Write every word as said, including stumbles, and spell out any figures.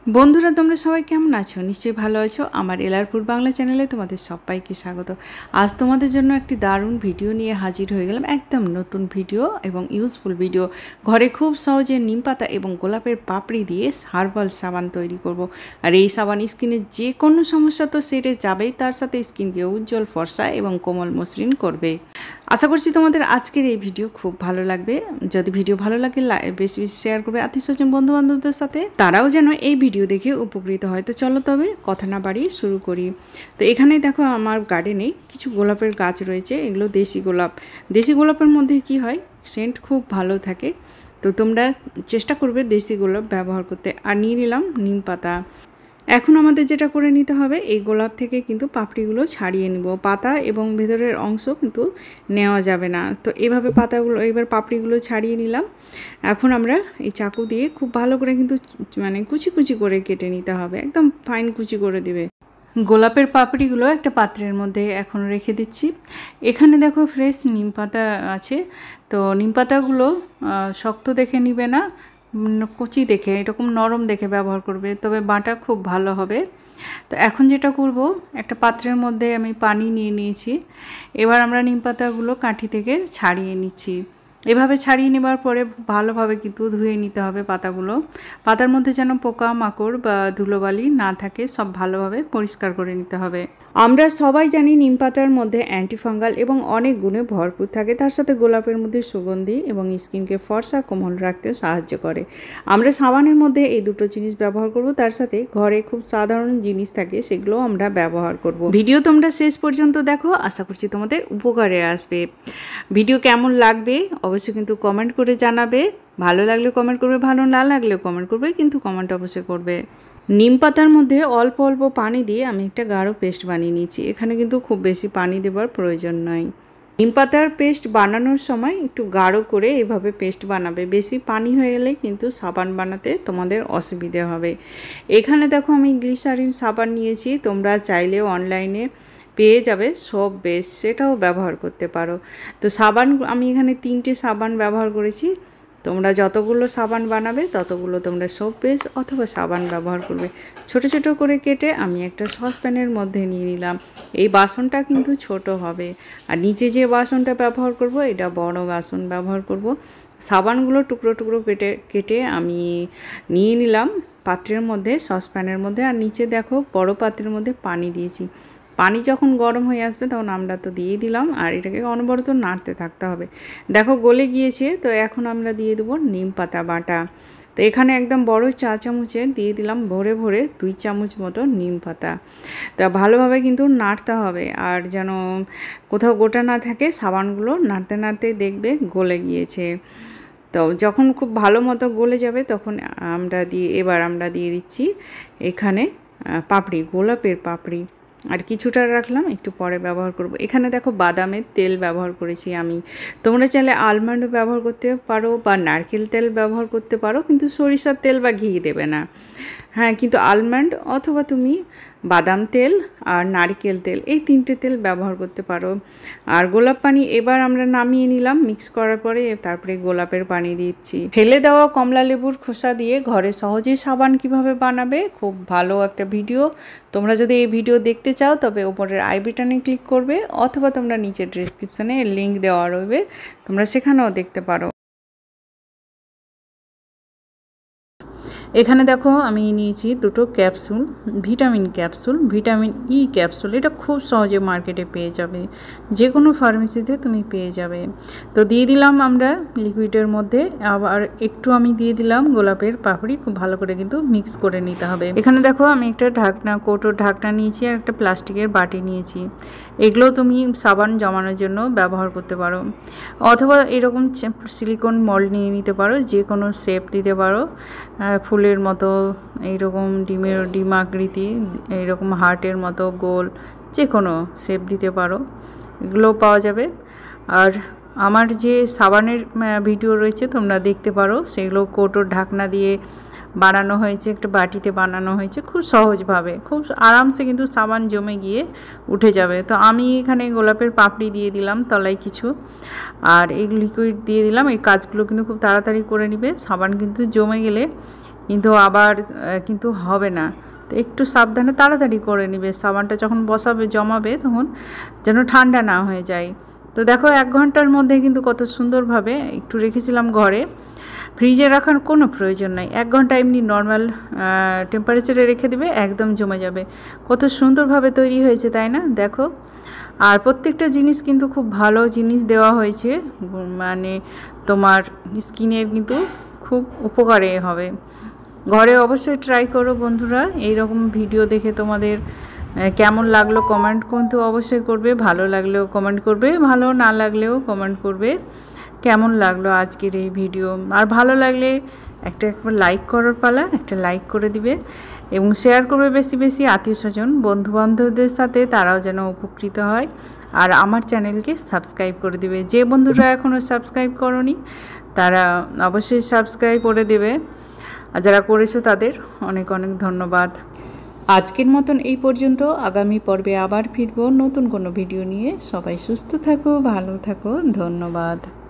বন্ধুরা তোমরা সবাই কেমন আছো? নিশ্চয়ই ভালো আছো। আমার lrfood বাংলা চ্যানেলে তোমাদের সবাইকে স্বাগত। আজ তোমাদের জন্য একটি দারুণ ভিডিও নিয়ে হাজির হয়ে গেলাম। একদম নতুন ভিডিও এবং ইউজফুল ভিডিও। ঘরে খুব সহজে নিম পাতা এবং গোলাপের পাপড়ি দিয়ে হার্বাল সাবান তৈরি করব। আর এই সাবান স্কিনের যে কোনো সমস্যা তো সেরে যাবেই, তার সাথে স্কিনকে উজ্জ্বল, ফর্সা এবং কোমল মসৃণ করবে। আশা করছি তোমাদের আজকের এই ভিডিও খুব ভালো লাগবে। যদি ভিডিও ভালো লাগে বেশি বেশি শেয়ার করবে আত্মীয় স্বজন বন্ধু বান্ধবদের সাথে, তারাও যেন এই ভিডিও দেখে উপকৃত হয়। তো চলো তবে কথা না বাড়িয়ে শুরু করি। তো এখানে দেখো আমার গার্ডেনে কিছু গোলাপের গাছ রয়েছে। এগুলো দেশি গোলাপ। দেশি গোলাপের মধ্যে কি হয়, সেন্ট খুব ভালো থাকে। তো তোমরা চেষ্টা করবে দেশি গোলাপ ব্যবহার করতে। আর নিয়ে নিলাম নিম পাতা। এখন আমাদের যেটা করে নিতে হবে, এই গোলাপ থেকে কিন্তু পাপড়িগুলো ছাড়িয়ে নিব। পাতা এবং ভেতরের অংশ কিন্তু নেওয়া যাবে না। তো এইভাবে পাতাগুলো এবার পাপড়িগুলো ছাড়িয়ে নিলাম। এখন আমরা এই চাকু দিয়ে খুব ভালো করে কিন্তু মানে কুচি কুচি করে কেটে নিতে হবে, একদম ফাইন কুচি করে দিবে। গোলাপের পাপড়িগুলো একটা পাত্রের মধ্যে এখন রেখে দিচ্ছি। এখানে দেখো ফ্রেশ নিম পাতা আছে। তো নিম পাতাগুলো শক্ত দেখে নিবে না, কচি দেখে, এরকম নরম দেখে ব্যবহার করবে, তবে বাটা খুব ভালো হবে। তো এখন যেটা করব, একটা পাত্রের মধ্যে আমি পানি নিয়ে নিয়েছি। এবার আমরা নিম পাতাগুলো কাঠি থেকে ছাড়িয়ে নিচ্ছি। এভাবে ছাড়িয়ে নেবার পরে ভালোভাবে কিন্তু ধুয়ে নিতে হবে পাতাগুলো। পাতার মধ্যে যেন পোকা মাকড় বা ধুলোবালি না থাকে, সব ভালোভাবে পরিষ্কার করে নিতে হবে। আমরা সবাই জানি নিম পাতার মধ্যে অ্যান্টিফাঙ্গাল এবং অনেক গুণে ভরপুর থাকে। তার সাথে গোলাপের মধ্যে সুগন্ধি এবং স্কিনকে ফর্সা কোমল রাখতেও সাহায্য করে। আমরা সাবানের মধ্যে এই দুটো জিনিস ব্যবহার করব, তার সাথে ঘরে খুব সাধারণ জিনিস থাকে সেগুলোও আমরা ব্যবহার করব। ভিডিও তোমরা শেষ পর্যন্ত দেখো, আশা করছি তোমাদের উপকারে আসবে। ভিডিও কেমন লাগবে অবশ্যই কিন্তু কমেন্ট করে জানাবে। ভালো লাগলে কমেন্ট করবে, ভালো না লাগলেও কমেন্ট করবে, কিন্তু কমেন্ট অবশ্যই করবে। নিম পাতার মধ্যে অল্প অল্প পানি দিয়ে আমি একটা গাঢ় পেস্ট বানিয়ে নিয়েছি। এখানে কিন্তু খুব বেশি পানি দেওয়ার প্রয়োজন নয়। নিম পাতার পেস্ট বানানোর সময় একটু গাঢ় করে এভাবে পেস্ট বানাবে। বেশি পানি হয়ে গেলে কিন্তু সাবান বানাতে তোমাদের অসুবিধে হবে। এখানে দেখো আমি গ্লিসারিন সাবান নিয়েছি। তোমরা চাইলেও অনলাইনে পেয়ে যাবে সোপ বেস, সেটাও ব্যবহার করতে পারো। তো সাবান আমি এখানে তিনটে সাবান ব্যবহার করেছি। তোমরা যতগুলো সাবান বানাবে ততগুলো তোমরা সোপ বেস অথবা সাবান ব্যবহার করবে। ছোট ছোট করে কেটে আমি একটা সসপ্যানের মধ্যে নিয়ে নিলাম। এই বাসনটা কিন্তু ছোট হবে, আর নিচে যে বাসনটা ব্যবহার করব এটা বড় বাসন ব্যবহার করব। সাবানগুলো টুকরো টুকরো কেটে কেটে আমি নিয়ে নিলাম পাত্রের মধ্যে, সসপ্যানের মধ্যে। আর নিচে দেখো বড় পাত্রের মধ্যে পানি দিয়েছি। পানি যখন গরম হয়ে আসবে তখন আমরা তো দিয়ে দিলাম, আর এটাকে অনবরত নাড়তে থাকতে হবে। দেখো গলে গিয়েছে। তো এখন আমরা দিয়ে দেবো নিম পাতা বাটা। তো এখানে একদম বড় চা চামচের দিয়ে দিলাম ভরে ভরে দুই চামচ মতো নিম পাতা। তা ভালোভাবে কিন্তু নাড়তে হবে, আর যেন কোথাও গোটা না থাকে। সাবানগুলো নাড়তে নাড়তে দেখবে গলে গিয়েছে। তো যখন খুব ভালো মতো গলে যাবে তখন আমরা দিয়ে এবার আমরা দিয়ে দিচ্ছি এখানে পাপড়ি, গোলাপের পাপড়ি। আর কিছুটা রাখলাম, একটু পরে ব্যবহার করব। এখানে দেখো বাদামের তেল ব্যবহার করেছি আমি। তোমরা চাইলে আলমন্ডও ব্যবহার করতে পারো বা নারকেল তেল ব্যবহার করতে পারো, কিন্তু সরিষার তেল বা ঘি দেবে না। হ্যাঁ, কিন্তু আলমন্ড অথবা তুমি বাদাম তেল আর নারকেল তেল, এই তিনটে তেল ব্যবহার করতে পারো। আর গোলাপ পানি এবার আমরা নামিয়ে নিলাম মিক্স করার পরে। তারপরে গোলাপের পানি দিচ্ছি। ফেলে দেওয়া কমলা লেবুর খোসা দিয়ে ঘরে সহজেই সাবান কিভাবে বানাবে, খুব ভালো একটা ভিডিও। তোমরা যদি এই ভিডিও দেখতে চাও তবে উপরের আই বাটনে ক্লিক করবে, অথবা তোমরা নিচে ডেসক্রিপশনে লিঙ্ক দেওয়া রয়েছে, তোমরা সেখানেও দেখতে পারো। এখানে দেখো আমি নিয়েছি দুটো capsule, vitamin capsule, vitamin E capsule. এটা খুব সহজে মার্কেটে পেয়ে যাবে, যে কোনো ফার্মেসিতে তুমি পেয়ে যাবে। তো দিয়ে দিলাম আমরা লিকুইডের মধ্যে। আবার একটু আমি দিয়ে দিলাম গোলাপের পাপড়ি। খুব ভালো করে কিন্তু মিক্স করে নিতে হবে। এখানে দেখো আমি একটা ঢাকনা, কৌটোর ঢাকনা নিয়েছি, আর একটা প্লাস্টিকের বাটি নিয়েছি। এগুলো তুমি সাবান জমানোর জন্য ব্যবহার করতে পারো, অথবা এরকম সিলিকন মল্ড নিয়ে নিতে পারো, যে কোনো শেপ দিতে পারো। ফুলের মতো এইরকম ডিমের ডিম আকৃতি, এইরকম হার্টের মতো গোল, যে কোনো শেপ দিতে পারো, এগুলো পাওয়া যাবে। আর আমার যে সাবানের ভিডিও রয়েছে তোমরা দেখতে পারো, সেগুলো কৌটোর ঢাকনা দিয়ে বানানো হয়েছে, একটা বাটিতে বানানো হয়েছে খুব সহজভাবে। খুব আরামসে কিন্তু সাবান জমে গিয়ে উঠে যাবে। তো আমি এখানে গোলাপের পাপড়ি দিয়ে দিলাম তলায় কিছু, আর এই লিকুইড দিয়ে দিলাম। এই কাজগুলো কিন্তু খুব তাড়াতাড়ি করে নিবে। সাবান কিন্তু জমে গেলে কিন্তু আবার কিন্তু হবে না। তো একটু সাবধানে তাড়াতাড়ি করে নিবে, সাবানটা যখন বসাবে জমাবে তখন যেন ঠান্ডা না হয়ে যায়। তো দেখো এক ঘন্টার মধ্যে কিন্তু কত সুন্দরভাবে, একটু রেখেছিলাম ঘরে, ফ্রিজে রাখার কোনো প্রয়োজন নাই, এক ঘন্টা এমনি নর্মাল টেম্পারেচারে রেখে দিবে, একদম জমে যাবে। কত সুন্দরভাবে তৈরি হয়েছে তাই না? দেখো, আর প্রত্যেকটা জিনিস কিন্তু খুব ভালো জিনিস দেওয়া হয়েছে, মানে তোমার স্কিনের কিন্তু খুব উপকারে হবে। ঘরে অবশ্যই ট্রাই করো বন্ধুরা। এই রকম ভিডিও দেখে তোমাদের কেমন লাগলো কমেন্ট কিন্তু অবশ্যই করবে, ভালো লাগলেও কমেন্ট করবে, ভালো না লাগলেও কমেন্ট করবে কেমন লাগলো আজকের এই ভিডিও। আর ভালো লাগলে একটা একবার লাইক করার পালা, একটা লাইক করে দিবে এবং শেয়ার করবে বেশি বেশি আত্মীয় স্বজন বন্ধুবান্ধবদের সাথে, তারাও যেন উপকৃত হয়। আর আমার চ্যানেলকে সাবস্ক্রাইব করে দিবে, যে বন্ধুরা এখনও সাবস্ক্রাইব করনি তারা অবশ্যই সাবস্ক্রাইব করে দেবে, আর যারা করেছো তাদের অনেক অনেক ধন্যবাদ। আজকের মতন এই পর্যন্ত, আগামী পর্বে আবার ফিরবো নতুন কোনো ভিডিও নিয়ে। সবাই সুস্থ থাকো, ভালো থাকো, ধন্যবাদ।